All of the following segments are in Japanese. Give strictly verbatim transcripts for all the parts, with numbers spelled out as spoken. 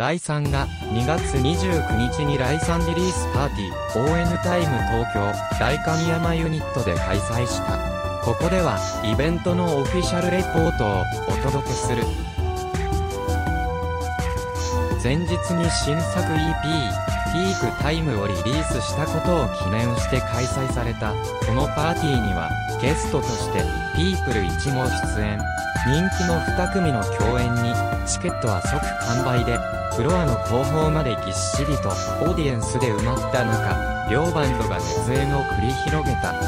ライさんがにがつにじゅうくにちにライさんリリースパーティー オーエヌ タイム東京大神山ユニットで開催した。ここではイベントのオフィシャルレポートをお届けする。前日に新作 イーピー ピークタイムをリリースしたことを記念して開催された。このパーティーにはゲストとしてピープルいちも出演。人気のに組の共演にチケットは即完売で、フロアの後方までぎっしりとオーディエンスで埋まった中、両バンドが熱演を繰り広げた。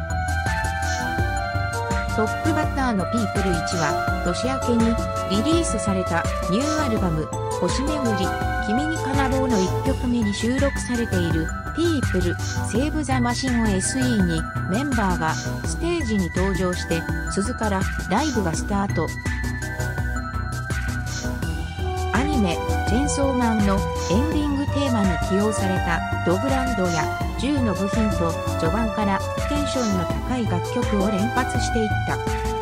トップバッターのピープルいちは年明けにリリースされたニューアルバム「星めぐり君にかなろう」のいっきょくめに収録されているピープルセーブ・ザ・マシンを エスイー にメンバーがステージに登場して鈴からライブがスタート。アニメ「チェンソーマン」のエンディングテーマに起用されたドグランドや銃の部品と序盤からテンションの高い楽曲を連発していった。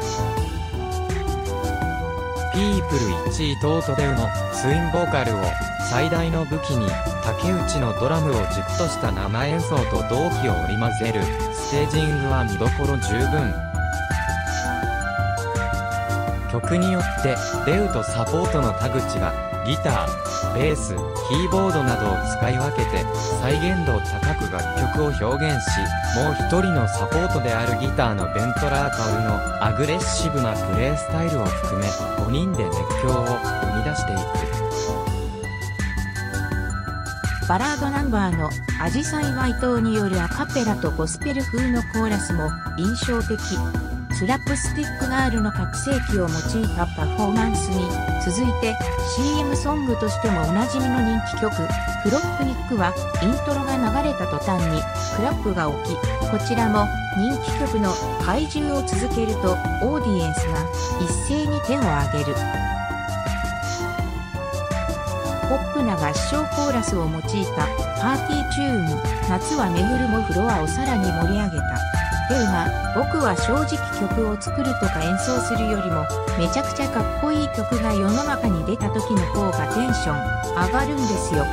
ピープルいち弟デウのツインボーカルを最大の武器に竹内のドラムを軸とした生演奏と同期を織り交ぜるステージングは見どころ十分。曲によってデウとサポートの田口がギター、ベース、キーボードなどを使い分けて再現度高く楽曲を表現し、もう一人のサポートであるギターのベントラーカウのアグレッシブなプレイスタイルを含めごにんで熱狂を生み出していく。 バラードナンバーのアジサイワイトによるアカペラとゴスペル風のコーラスも印象的。スラップスティックガールの拡声器を用いたパフォーマンスに続いて シーエム ソングとしてもおなじみの人気曲「フロップニック」はイントロが流れた途端にクラップが起き、こちらも人気曲の怪獣を続けるとオーディエンスが一斉に手を挙げる。ポップな合唱コーラスを用いたパーティーチューン「夏は巡る」もフロアをさらに盛り上げた。デウが僕は正直曲を作るとか演奏するよりもめちゃくちゃかっこいい曲が世の中に出た時の方がテンション上がるんですよ。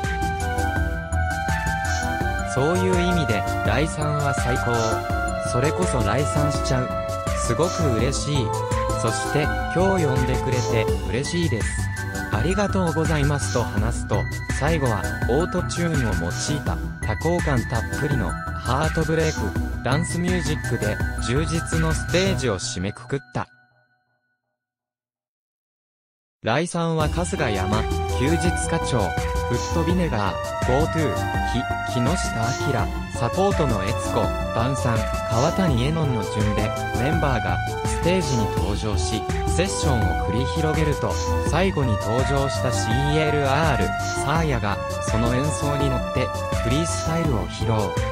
そういう意味でライさんは最高。それこそライさんしちゃう。すごく嬉しい。そして今日呼んでくれて嬉しいです。ありがとうございますと話すと、最後はオートチューンを用いた多幸感たっぷりのハートブレイクダンスミュージックで充実のステージを締めくくった。ライさんは春日山、休日課長、フットビネガー、ゴートゥー、ひ、木下明、サポートのエツコ、バンさん、川谷絵音の順でメンバーがステージに登場し、セッションを繰り広げると、最後に登場した シーエルアール、サーヤがその演奏に乗ってフリースタイルを披露。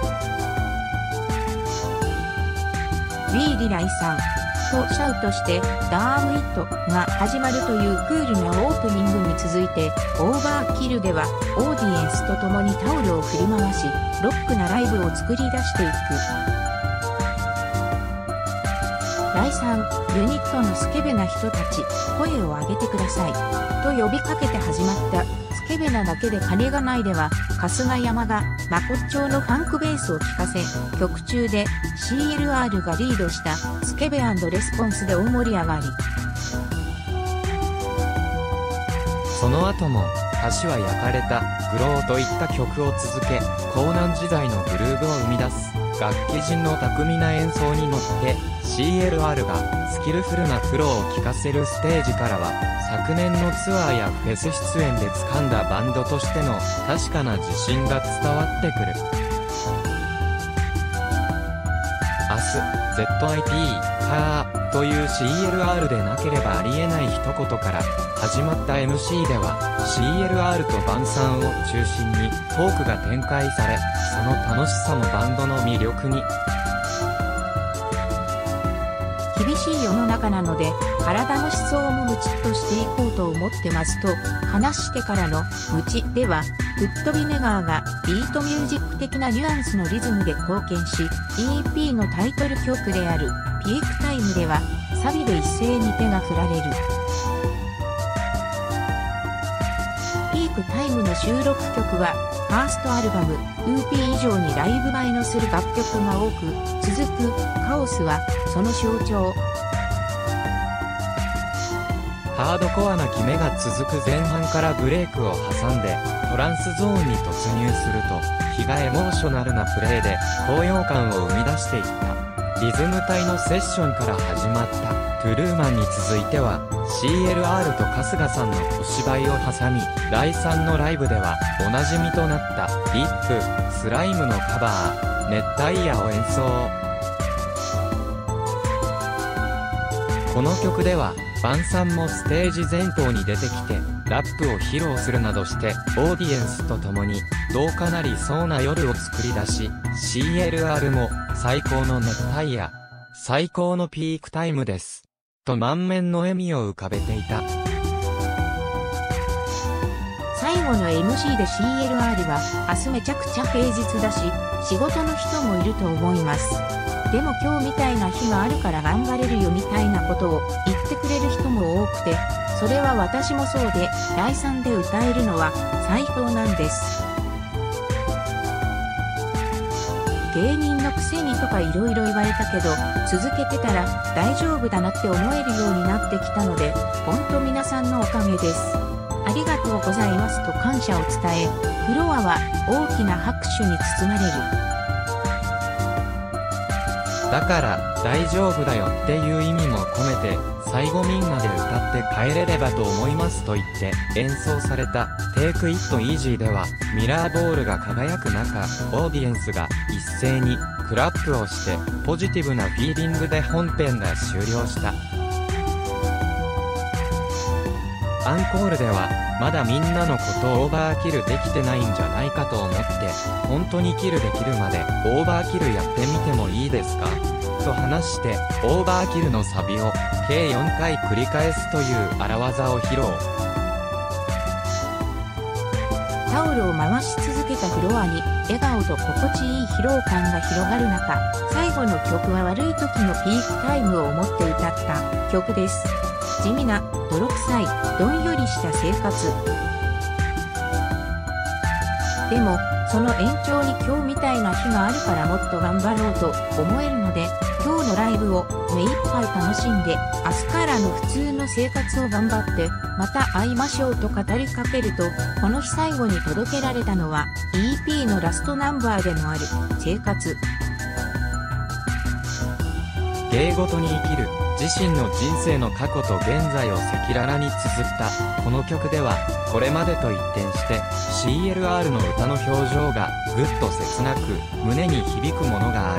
ウィーリライさんとシャウトしてダームイットが始まるというクールなオープニングに続いてオーバーキルではオーディエンスと共にタオルを振り回しロックなライブを作り出していく。ライさん、ユニットのスケベな人たち、声を上げてくださいと呼びかけて始まったスケベなだけで金がないでは、春日山がまこっちょうのファンクベースを聴かせ、曲中で シーエルアール がリードしたスケベ&レスポンスで大盛り上がり。 その後も橋は焼かれた、グローといった曲を続け、高難時代のグルーヴを生み出す。楽器陣の巧みな演奏に乗って シーエルアール がスキルフルなプロを聴かせるステージからは、昨年のツアーやフェス出演で掴んだバンドとしての確かな自信が伝わってくる。明日 ゼットアイピー カーという シーエルアール でなければありえない一言から始まった エムシー では シーエルアール とバンさんを中心にトークが展開され、その楽しさもバンドの魅力に。 厳しい世の中なので体の思想もムチっとしていこうと思ってますと話してからのムチでは、フットビネガーがビートミュージック的なニュアンスのリズムで貢献し、 イーピー のタイトル曲であるピークタイムではサビで一斉に手が振られる。ピクタイムの収録曲は、ファーストアルバム、ウーピー以上にライブ映えのする楽曲が多く、続く、カオスは、その象徴。 ハードコアな決めが続く前半からブレイクを挟んで、トランスゾーンに突入すると、日がエモーショナルなプレイで、高揚感を生み出していった。リズム隊のセッションから始まったトゥルーマンに続いては シーエルアール と春日さんの小芝居を挟み、ライさんのライブではおなじみとなったリップ、スライムのカバー、熱帯夜を演奏。この曲ではバンさんもステージ前方に出てきてラップを披露するなどしてオーディエンスと共にどうかなりそうな夜を作り出し、 シーエルアール も最高の熱帯夜、最高のピークタイムですと満面の笑みを浮かべていた。 最後の エムシー で シーエルアール は明日めちゃくちゃ平日だし仕事の人もいると思います。でも今日みたいな日があるから頑張れるよみたいなことを言ってくれる人も多くて、それは私もそうで、ライさんで歌えるのは最高なんです。芸人のくせにとかいろいろ言われたけど、続けてたら大丈夫だなって思えるようになってきたので、ほんと皆さんのおかげです。ありがとうございますと感謝を伝え、フロアは大きな拍手に包まれる。 だから大丈夫だよっていう意味も込めて、最後みんなで歌って帰れればと思いますと言って演奏された Take It Easy ではミラーボールが輝く中、オーディエンスが一斉にクラップをしてポジティブなフィーリングで本編が終了した。アンコールではまだみんなのことをオーバーキルできてないんじゃないかと思って、本当にキルできるまでオーバーキルやってみてもいいですかと話してオーバーキルのサビを計よんかい繰り返すという荒技を披露。 タオルを回し続けたフロアに笑顔と心地いい疲労感が広がる中、最後の曲は悪い時のピークタイムを思って歌った曲です。地味な泥臭いどんよりした生活。でもその延長に今日みたいな日があるからもっと頑張ろうと思えるので、今日のライブを目いっぱい楽しんで、明日からの普通の生活を頑張ってまた会いましょうと語りかけると、この日最後に届けられたのは イーピー のラストナンバーでもある生活。 芸ごとに生きる自身の人生の過去と現在を赤裸々に綴ったこの曲では、これまでと一転して シーエルアール の歌の表情がぐっと切なく胸に響くものがある。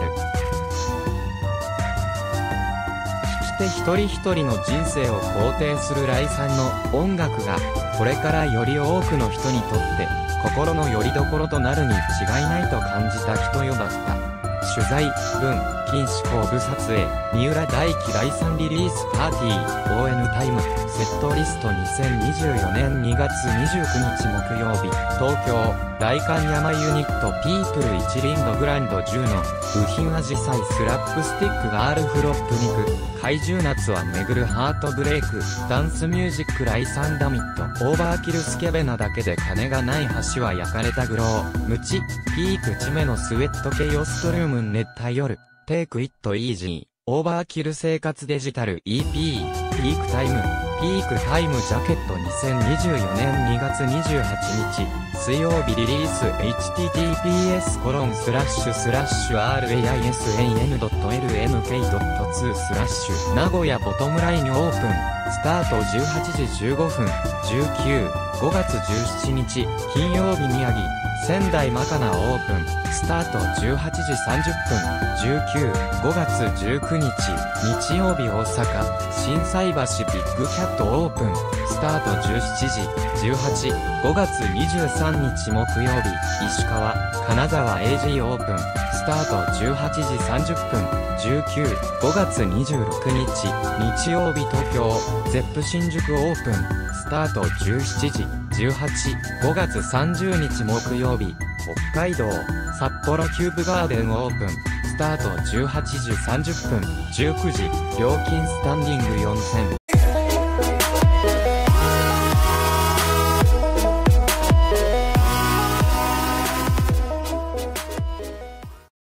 聴き手一人一人の人生を肯定するライさんの音楽が、これからより多くの人にとって心の拠り所となるに違いないと感じた人よだった。取材、文、禁止後部撮影、三浦大輝ライさんリリースパーティー、オーエヌ タイム、セットリストにせんにじゅうよねんにがつにじゅうくにち木曜日、東京、代官山ユニットピープル一輪ドグランドじゅうの、部品アジサイスラップスティックガールフロップ肉、怪獣夏は巡るハートブレイク、ダンスミュージックライサンダミット、オーバーキルスケベなだけで金がない橋は焼かれたグロー、ムチ、ピークチメのスウェットケイオストルームン熱帯夜、Take It Easy、オーバーキル生活デジタル イーピー、ピークタイム、ピークタイムジャケットにせんにじゅうよねんにがつにじゅうはちにち、水曜日リリース エイチティーティーピーエスコロンスラッシュスラッシュアールエーアイエスエーエヌドットエルエヌケードットツースラッシュ名古屋ボトムラインオープン、スタートじゅうはちじじゅうごふん、じゅうく、ごがつじゅうしちにち、金曜日宮城、仙台マカナオープン、スタートじゅうはちじさんじゅっぷん、じゅうく、ごがつじゅうくにち、日曜日大阪、心斎橋ビッグキャットオープン、スタートじゅうしちじ、じゅうはち、ごがつにじゅうさんにち木曜日、石川、金沢 エージー オープン、スタートじゅうはちじさんじゅっぷん、じゅうく、ごがつにじゅうろくにち、日曜日東京、ゼップ新宿オープン、スタートじゅうしちじ、じゅうはち、ごがつさんじゅうにち木曜日、北海道、札幌キューブガーデンオープン、スタートじゅうはちじさんじゅっぷん、じゅうくじ、料金スタンディングよんせん。